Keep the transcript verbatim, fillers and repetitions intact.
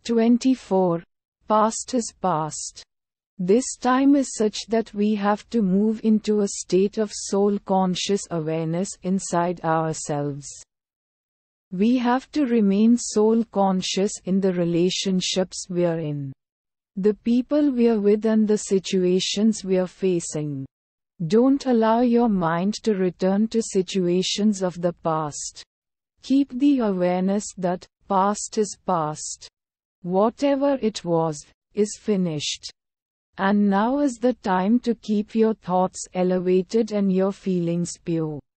twenty-four. Past is past. This time is such that we have to move into a state of soul-conscious awareness inside ourselves. We have to remain soul-conscious in the relationships we are in, the people we are with, and the situations we are facing. Don't allow your mind to return to situations of the past. Keep the awareness that past is past. Whatever it was, is finished. And now is the time to keep your thoughts elevated and your feelings pure.